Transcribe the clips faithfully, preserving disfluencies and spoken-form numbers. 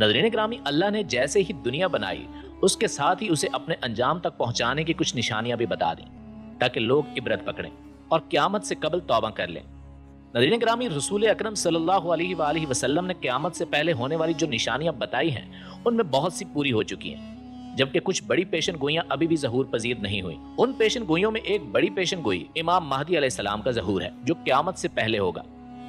ناظرین گرامی، اللہ نے جیسے ہی دنیا بنائی اس کے ساتھ ہی اسے اپنے انجام تک پہنچانے کی کچھ نشانیاں بھی بتا دیں تاکہ لوگ عبرت پکڑیں اور قیامت سے قبل توبہ کر لیں۔ ناظرین گرامی، رسول اکرم صلی اللہ علیہ وآلہ وسلم نے قیامت سے پہلے ہونے والی جو نشانیاں بتائی ہیں ان میں بہت سی پوری ہو چکی ہیں، جبکہ کچھ بڑی پیشن گوئیاں ابھی بھی ظہور پذیر نہیں ہوئی۔ ان پیشن گوئیوں میں ایک بڑی پیشن گوئی امام مہدی علیہ السلام کا ظہور ہے جو قیامت سے پہلے ہوگا۔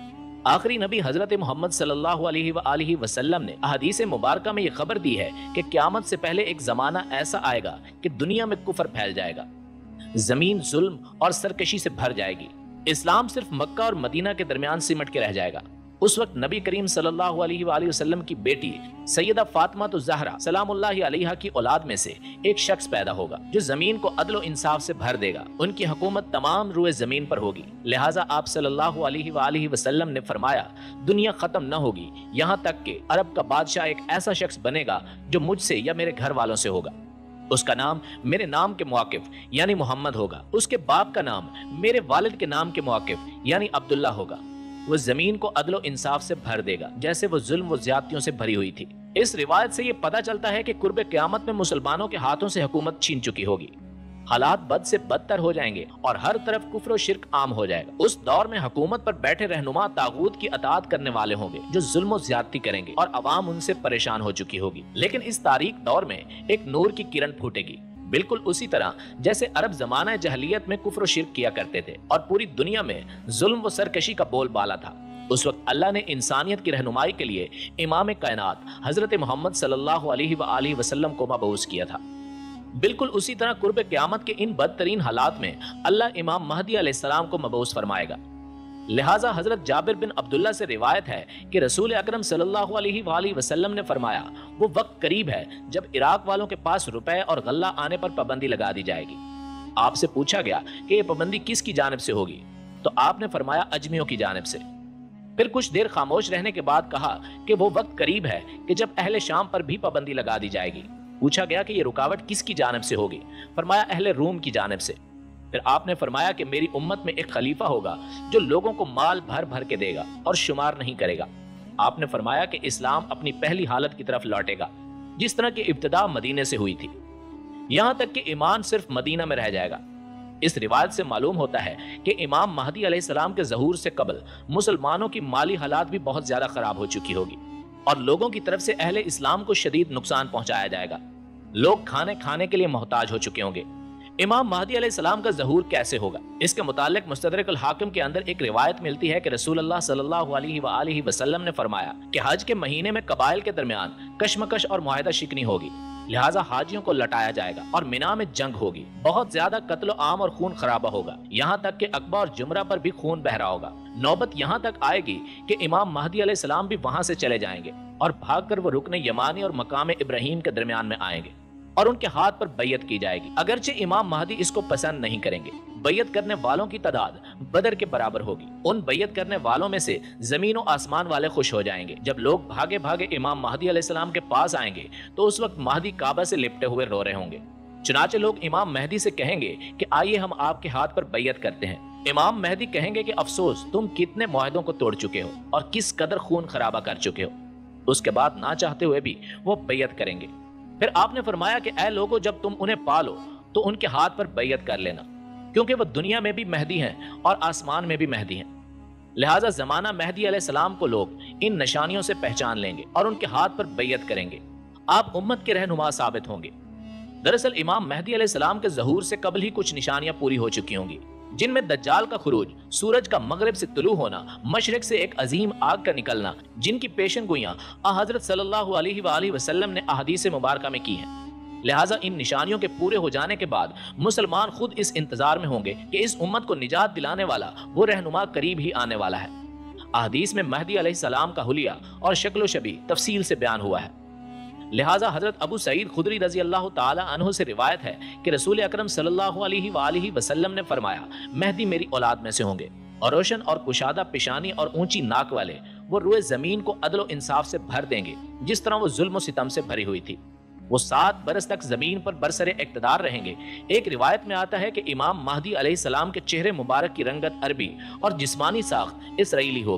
آخری نبی حضرت محمد صلی اللہ علیہ وآلہ وسلم نے احادیث مبارکہ میں یہ خبر دی ہے کہ قیامت سے پہلے ایک زمانہ ایسا آئے گا کہ دنیا میں کفر پھیل جائے گا، زمین ظلم اور سرکشی سے بھر جائے گی، اسلام صرف مکہ اور مدینہ کے درمیان سمٹ کے رہ جائے گا۔ اس وقت نبی کریم صلی اللہ علیہ وآلہ وسلم کی بیٹی سیدہ فاطمہ الزہرا سلام اللہ علیہا کی اولاد میں سے ایک شخص پیدا ہوگا جو زمین کو عدل و انصاف سے بھر دے گا۔ ان کی حکومت تمام روئے زمین پر ہوگی، لہٰذا آپ صلی اللہ علیہ وآلہ وسلم نے فرمایا دنیا ختم نہ ہوگی یہاں تک کہ عرب کا بادشاہ ایک ایسا شخص بنے گا جو مجھ سے یا میرے گھر والوں سے ہوگا۔ اس کا نام میرے نام کے موقف یعنی محمد ہوگا، اس کے باپ کا نام میرے والد کے نام کے موقف یعنی عبداللہ ہوگا۔ وہ زمین کو عدل و انصاف سے بھر دے گا جیسے وہ ظلم و زیادتیوں سے بھری ہوئی تھی۔ اس روایت سے یہ پتہ چلتا ہے کہ قرب قیامت میں مسلمانوں کے ہاتھوں سے حکومت چھین چکی ہوگی، حالات بد سے بدتر ہو جائیں گے اور ہر طرف کفر و شرک عام ہو جائے گا۔ اس دور میں حکومت پر بیٹھے رہنما طاغوت کی اطاعت کرنے والے ہوں گے جو ظلم و زیادتی کریں گے اور عوام ان سے پریشان ہو چکی ہوگی۔ لیکن اس تاریک دور میں ایک نور کی کرن پھوٹے گی، بالکل اسی طرح جیسے عرب زمانہ جاہلیت میں کفر و شرک کیا کرتے تھے اور پوری دنیا میں ظلم و سرکشی کا بول بالا تھا۔ اس وقت اللہ نے انسانیت کی رہنمائی کے لیے امام کائنات حضرت محمد صلی اللہ علیہ وآلہ وسلم کو مبعوث کیا تھا۔ بالکل اسی طرح قرب قیامت کے ان بدترین حالات میں اللہ امام مہدی علیہ السلام کو مبعوث فرمائے گا۔ لہٰذا حضرت جابر بن عبداللہ سے روایت ہے کہ رسول اکرم صلی اللہ علیہ وآلہ وسلم نے فرمایا وہ وقت قریب ہے جب عراق والوں کے پاس روپے اور غلہ آنے پر پابندی لگا دی جائے گی۔ آپ سے پوچھا گیا کہ یہ پابندی کس کی جانب سے ہوگی، تو آپ نے فرمایا اجمیوں کی جانب سے۔ پھر کچھ دیر خاموش رہنے کے بعد کہا کہ وہ وقت قریب ہے کہ جب اہل شام پر بھی پابندی لگا دی جائے گی۔ پوچھا گیا کہ یہ رکاوٹ کس کی جانب سے ہوگی، فرمایا اہل روم کی جانب سے۔ پھر آپ نے فرمایا کہ میری امت میں ایک خلیفہ ہوگا جو لوگوں کو مال بھر بھر کے دے گا اور شمار نہیں کرے گا۔ آپ نے فرمایا کہ اسلام اپنی پہلی حالت کی طرف لوٹے گا جس طرح کی ابتدا مدینے سے ہوئی تھی، یہاں تک کہ ایمان صرف مدینہ میں رہ جائے گا۔ اس روایت سے معلوم ہوتا ہے کہ امام مہدی علیہ السلام کے ظہور سے قبل مسلمانوں کی مالی حالات بھی بہت زیادہ خراب ہو چکی ہوگی اور لوگوں کی طرف سے اہل اسلام کو شدید نقصان پہنچایا جائے گا۔ لوگ کھانے کھانے کے لیے محتاج ہو چکے ہوں گے۔ امام مہدی علیہ السلام کا ظہور کیسے ہوگا؟ اس کے متعلق مستدرک الحاکم کے اندر ایک روایت ملتی ہے کہ رسول اللہ صلی اللہ علیہ وآلہ وسلم نے فرمایا کہ حج کے مہینے میں قبائل کے درمیان کشمکش اور معاہدہ شکنی ہوگی، لہٰذا حاجیوں کو لٹایا جائے گا اور مینا میں جنگ ہوگی، بہت زیادہ قتل و عام اور خون خرابہ ہوگا، یہاں تک کہ عقبہ اور جمرہ پر بھی خون بہ رہا ہوگا۔ نوبت یہاں تک آئے گی کہ امام مہدی علیہ السلام بھی وہاں سے چلے جائیں گے اور بھاگ کر وہ رکن یمانی اور مقام ابراہیم کے درمیان میں آئیں گے اور ان کے ہاتھ پر بیعت کی جائے گی، اگرچہ امام مہدی اس کو پسند نہیں کریں گے۔ بیعت کرنے والوں کی تعداد بدر کے برابر ہوگی۔ ان بیعت کرنے والوں میں سے زمین و آسمان والے خوش ہو جائیں گے۔ جب لوگ بھاگے بھاگے امام مہدی علیہ السلام کے پاس آئیں گے تو اس وقت مہدی کعبہ سے لپٹے ہوئے رو رہے ہوں گے۔ چنانچہ لوگ امام مہدی سے کہیں گے کہ آئیے ہم آپ کے ہاتھ پر بیعت کرتے ہیں۔ امام مہدی کہیں گے کہ افسوس، تم کتنے معاہدوں کو توڑ چکے ہو اور کس قدر خون خرابہ کر چکے ہو۔ اس کے بعد نہ چاہتے ہوئے بھی وہ بیعت کریں گے۔ پھر آپ نے فرمایا کہ اے لوگوں، جب تم انہیں پالو تو ان کے ہاتھ پر بیعت کر لینا، کیونکہ وہ دنیا میں بھی مہدی ہیں اور آسمان میں بھی مہدی ہیں۔ لہٰذا زمانہ مہدی علیہ السلام کو لوگ ان نشانیوں سے پہچان لیں گے اور ان کے ہاتھ پر بیعت کریں گے۔ آپ امت کے رہنما ثابت ہوں گے۔ دراصل امام مہدی علیہ السلام کے ظہور سے قبل ہی کچھ نشانیاں پوری ہو چکی ہوں گی، جن میں دجال کا خروج، سورج کا مغرب سے طلوع ہونا، مشرق سے ایک عظیم آگ کا نکلنا، جن کی پیشن گوئیاں آن حضرت صلی اللہ علیہ وآلہ وسلم نے احادیث مبارکہ میں کی ہیں۔ لہٰذا ان نشانیوں کے پورے ہو جانے کے بعد مسلمان خود اس انتظار میں ہوں گے کہ اس امت کو نجات دلانے والا وہ رہنما قریب ہی آنے والا ہے۔ احادیث میں مہدی علیہ السلام کا حلیہ اور شکل و شبیہ تفصیل سے بیان ہوا ہے۔ لہٰذا حضرت ابو سعید خدری رضی اللہ تعالی عنہ سے روایت ہے کہ رسول اکرم صلی اللہ علیہ وآلہ وسلم نے فرمایا مہدی میری اولاد میں سے ہوں گے اور روشن اور کشادہ پیشانی اور اونچی ناک والے، وہ روئے زمین کو عدل و انصاف سے بھر دیں گے جس طرح وہ ظلم و ستم سے بھری ہوئی تھی۔ وہ سات برس تک زمین پر برسر اقتدار رہیں گے۔ ایک روایت میں آتا ہے کہ امام مہدی علیہ السلام کے چہرے مبارک کی رنگت عربی اور جسمانی ساخت اسرائیلی ہوگی۔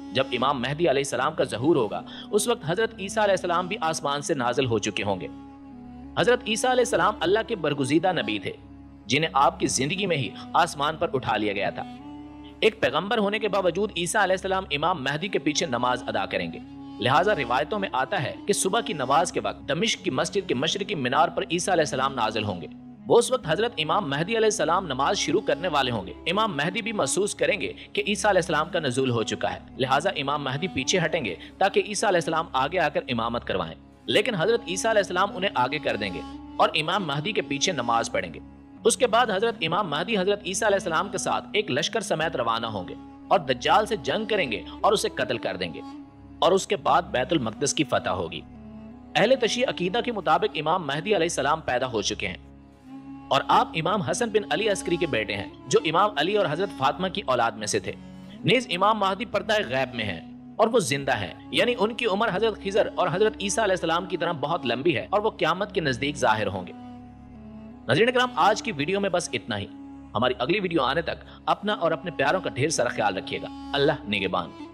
جب امام مہدی علیہ السلام کا ظہور ہوگا اس وقت حضرت عیسیٰ علیہ السلام بھی آسمان سے نازل ہو چکے ہوں گے۔ حضرت عیسیٰ علیہ السلام اللہ کے برگزیدہ نبی تھے جنہیں آپ کی زندگی میں ہی آسمان پر اٹھا لیا گیا تھا۔ ایک پیغمبر ہونے کے باوجود عیسیٰ علیہ السلام امام مہدی کے پیچھے نماز ادا کریں گے، لہٰذا روایتوں میں آتا ہے کہ صبح کی نماز کے وقت دمشق کی مسجد کے مشرقی مینار پر عیسیٰ علیہ السلام نازل ہوں گے۔ وہ اس وقت حضرت امام مہدی علیہ السلام نماز شروع کرنے والے ہوں گے۔ امام مہدی بھی محسوس کریں گے کہ عیسیٰ علیہ السلام کا نزول ہو چکا ہے، لہٰذا امام مہدی پیچھے ہٹیں گے تاکہ عیسیٰ علیہ السلام آگے آ کر امامت کروائیں، لیکن حضرت عیسیٰ علیہ السلام انہیں آگے کر دیں گے اور امام مہدی کے پیچھے نماز پڑھیں گے۔ اس کے بعد حضرت امام مہدی حضرت عیسیٰ علیہ السلام کے ساتھ ایک لشکر سمیت روانہ ہوں گے اور دجال سے جنگ کریں گے اور اسے قتل کر دیں گے، اور اس کے بعد بیت المقدس کی فتح ہوگی۔ اہل تشیع عقیدہ کے مطابق امام مہدی علیہ السلام پیدا ہو چکے ہیں، اور آپ امام حسن بن علی عسکری کے بیٹے ہیں جو امام علی اور حضرت فاطمہ کی اولاد میں سے تھے۔ نیز امام مہدی پردہ غیب میں ہیں اور وہ زندہ ہیں، یعنی ان کی عمر حضرت خضر اور حضرت عیسیٰ علیہ السلام کی طرح بہت لمبی ہے اور وہ قیامت کے نزدیک ظاہر ہوں گے۔ ناظرین کرام، آج کی ویڈیو میں بس اتنا ہی۔ ہماری اگلی ویڈیو آنے تک اپنا اور اپنے پیاروں کا ڈھیر سارا خیال رکھیے گا۔ اللہ نگہبان۔